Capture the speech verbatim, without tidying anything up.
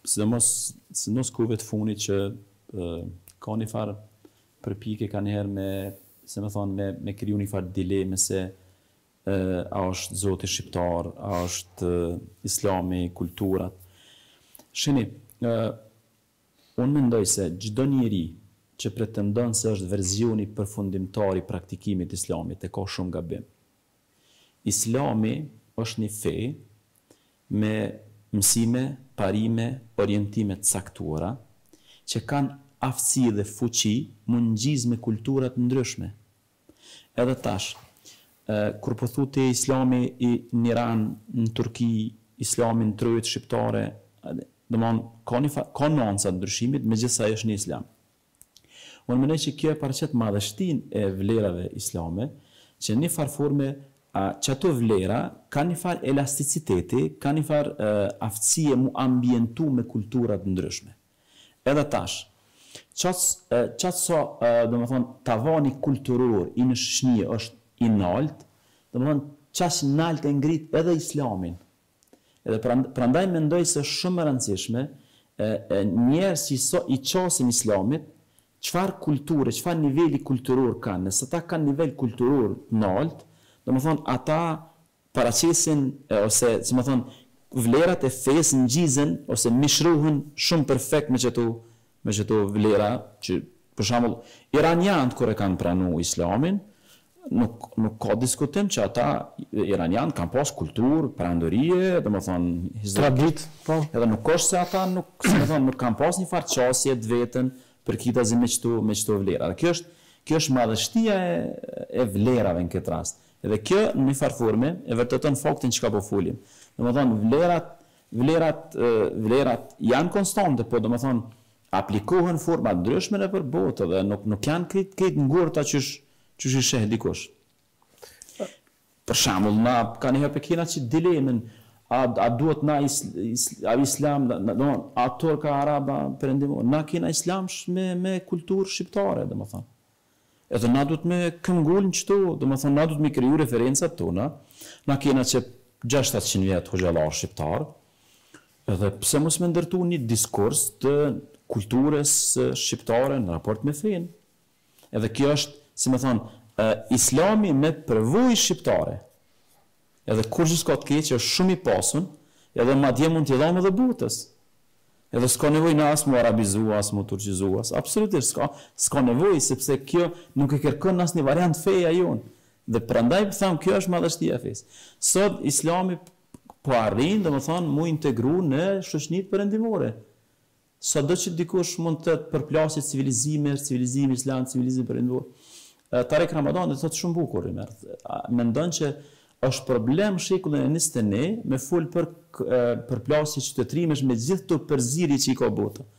sidomos sidomos kohëve të funit që uh, ka një farë përpjekje ka njëherë me, se më thonë, me, me kriju një farë dileme se uh, a është Zoti shqiptar, a është uh, Islami, kulturat. Shini, uh, unë mendoj se çdo njeri që pretendon se është verzioni përfundimtar i praktikimit të Islamit e ka shumë gabim. Islami është një fe me mësime, parime, orientime të caktuara që kanë aftësi dhe fuqi mund ngjiz me kulturat ndryshme. Edhe tash, kur po thotë Islami i në Iran, në Turki, Islami në trojët shqiptare, domthon ka një ka nuanca ndryshimit, megjithëse është një Islam. Unë mendoj që kjo e paraqet madhështinë e vlerave islame, që në një farë forme që ato vlera ka një farë elasticiteti, ka një farë uh, aftësie mu ambientu me kulturat ndryshme. Edhe tash, qatë uh, so, uh, do më thonë, tavani kulturor i në shëshnje është i nalt, do më thonë, qatë nalt e ngrit edhe Islamin. Edhe prandaj mendoj se shumë e rëndësishme, uh, njerës që so, i qasin Islamit, qëfar kulture, qëfar nivelli kulturor kanë, nëse ta kanë nivel kulturor nalt, do më thonë, ata paraqesin, ose, si më thonë, vlerat e fesë ngjizen, ose mishruhen shumë perfekt me qëto, me qëto vlera, që, për shembull, iranianët kur e kanë pranu Islamin, nuk, nuk ka diskutim që ata, iranianët kanë pas kulturë, perandorie, do më thonë, tradit, po. Edhe nuk është se ata nuk, si më thonë, nuk kanë pas një farë qasje të vetën për kitazi me qëto, me qëto vlera. Dhe kjo është, kjo është madhështia e, e vlerave në këtë rast. Edhe kjo në një farë forme e vërtetën faktin që ka po folim. Do më thonë, vlerat, vlerat, vlerat janë konstante, po do më thonë, aplikohen forma ndryshme në për botë, dhe nuk, nuk janë këtë këtë ngurta që që sheh dikush. Për shembull, na ka një herë kena që dilemen, a, a duhet na is, is, a islam, do a turka, araba, perëndimor, na kena islam me, me kulturë shqiptare, do më thonë. Edhe na duhet me këmgull në qëto, do më thonë, na duhet me kriju referencat tona, na kena që gjashtë qindë vjetë hoxhallar shqiptar, edhe pse mos me ndërtu një diskurs të kulturës shqiptare në raport me fenë. Edhe kjo është, si me thonë, uh, Islami me përvojë shqiptare. Edhe kur që s'ka të keqë, është shumë i pasun, edhe madje mund t'i dhamë edhe botës. Edhe s'ka nevoj në asë mu arabizu, asë mu turqizu, asë, absolutisht s'ka, s'ka nevoj, sepse kjo nuk e kërkon asë një variant feja jonë. Dhe prandaj thamë, kjo është madhështia e fesë. Sot, Islami po arrin, dhe më thonë, mu integru në shoqënitë perëndimore. Sado që dikush mund të përplasit civilizime, civilizim islam, civilizim perëndimor. Tarek Ramadan dhe thotë shumë bukur, mendon që është problem shekullin e njëzet e një me fol për përplasje qytetërimesh me gjithë të përziri që i ka bota.